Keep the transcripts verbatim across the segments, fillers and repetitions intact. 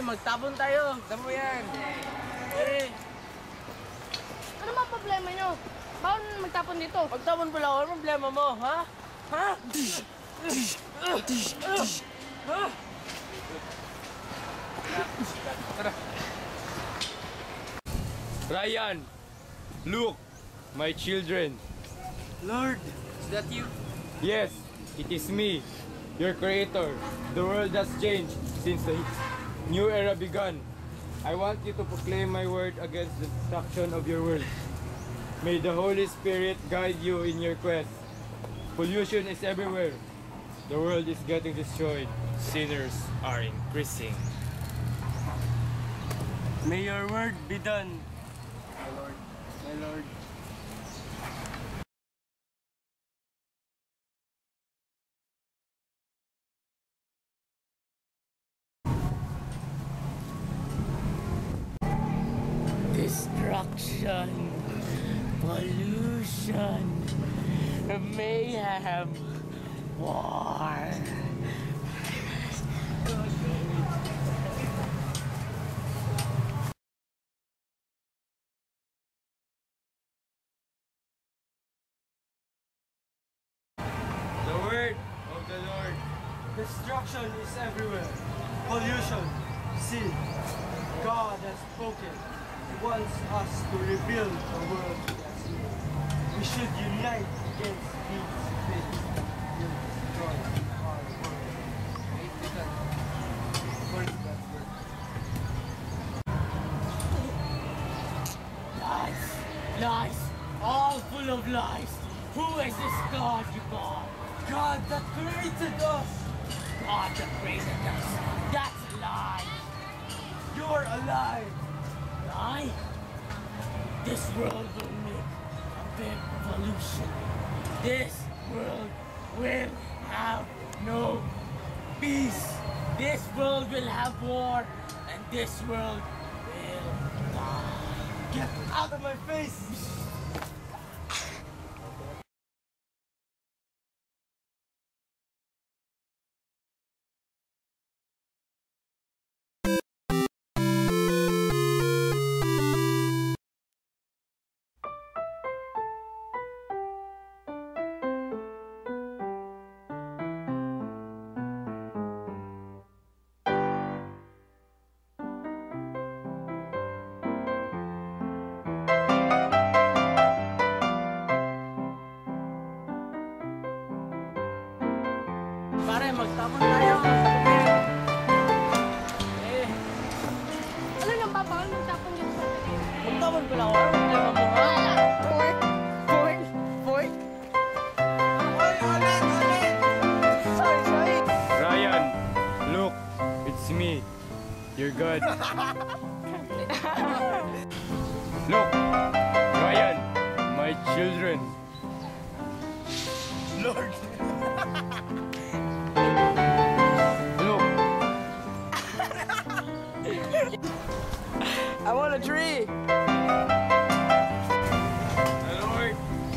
magtapon tayo. Tama mo yan. Eh. Ano ba problema nyo? Bakit magtapon dito? Magtapon pala ako. Ano problema mo, ha? Ha? Ha? Tara. Ryan, look, my children. Lord, is that you? Yes, it is me, your creator. The world has changed since the new era began. I want you to proclaim my word against the destruction of your world. May the Holy Spirit guide you in your quest. Pollution is everywhere. The world is getting destroyed. Sinners are increasing. May your word be done, my Lord, my Lord. Destruction, pollution, mayhem, war. The word of the Lord. Destruction is everywhere. Pollution, sin. God has spoken. He wants us to rebuild the world He has made. We should unite against these things. Will destroy our world. According to God's word. Lies, lies, all full of lies. Who is this God you call? God that created us. God that created us. That's a lie. You're alive. Lie? This world will make a big pollution. This world will have no peace. This world will have war, and this world will die. Get out of my face! Pare, magtapon tayo. Eh. Ano nang babawal magtapon dito sa atin? Magtapon pala ako. Ano problema mo, ha? Fork! Fork! Fork! Oy, ulit, ulit! Sorry, sorry! Ryan, look, it's me, your God. Look, Ryan, my children. Lord! Look, I want a tree! Lord.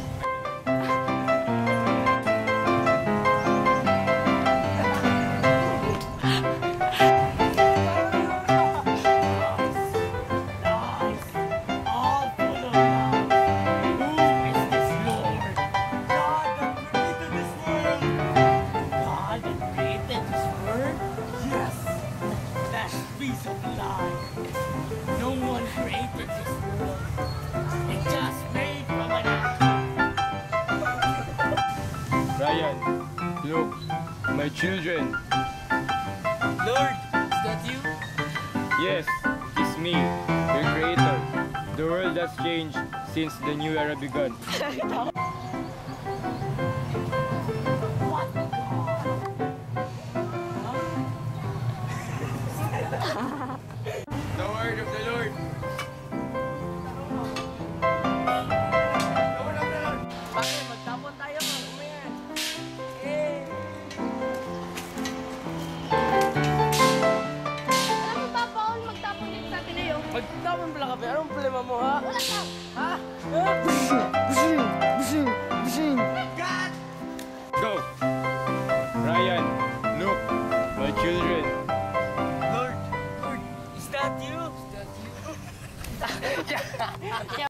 Ryan, look, my children. Lord, is that you? Yes, it's me, your creator. The world has changed since the new era began. The word of the Lord. Bakit? Magtapon tayo. Umayan. Eh. Alam mo ba, bawal magtapon dito sa atin eh, oh? Magtapon pala ka, pero anong problema mo, ha? Wala ka! Ha? Bzz! Bzz! Bzz!